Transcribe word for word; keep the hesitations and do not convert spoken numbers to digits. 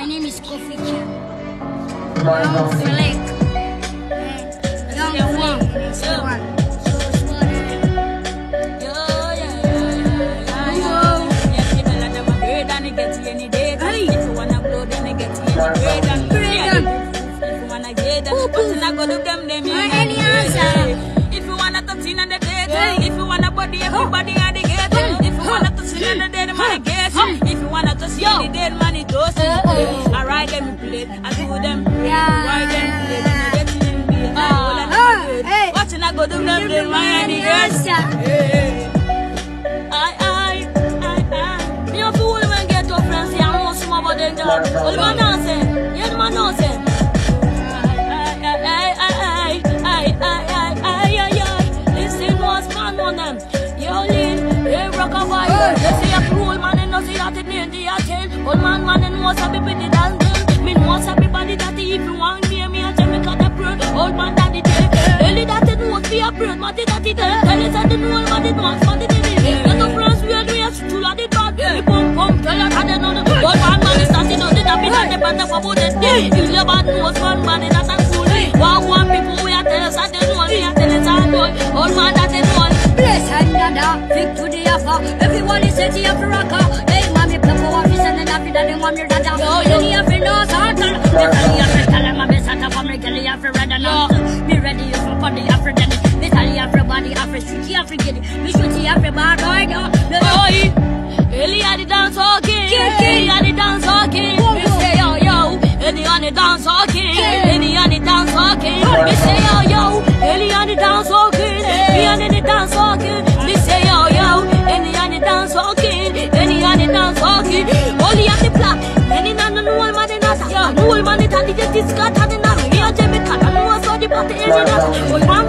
My name is Kofi Chen. Young Flick. Young One. Young One. Any answer? If you wanna touch in the dead, if you wanna body everybody at the gate, if you wanna touch in the dead man gets, if you wanna touch in the dead man it goes. I ride them play, I do them ride them play, I get in the air. Watching I go do them the man the answer. I I I I. Me a fool man get to friends, I want some about them job. All man answer, yeah man answer. They say a rule man and no see that it need the attend. Old man man and most of people did and them. Me most of everybody that if you want me, me and me cut a bird. Old man that it tell. Only that it won't be a bird, what did that it tell? Tell it that the old man it wants, what did it tell? Let the friends we are doing to lot it bad. We pump pump, tell you that they know the old man man is starting out the tap in the band of about the day. You live at most one man in that school. One one people we are telling us that they know, we are telling us that old man that they know. Bless another, pick to the offer. Everyone is set here for rocker. Hey, mommy, play for office and then after that, they want me to dada. You need to know something. They tell you to tell them I'm a set up for me, tell you to read and all. Be ready for body after that. They tell you everybody after shoot you after get it. We shoot you everybody right now. Oh, Eli the dance okay. Eli the dance okay. We say yo yo. Eli on the dance okay. Eli on the dance okay. We say yo yo. Eli on the dance okay. We on the dance okay. We say yo yo. Eli on the dance okay. Eli on the dance okay. Only on the block. Any man no one man in us. No one man in the just got had enough. We are Jamaican. No one saw the party in us.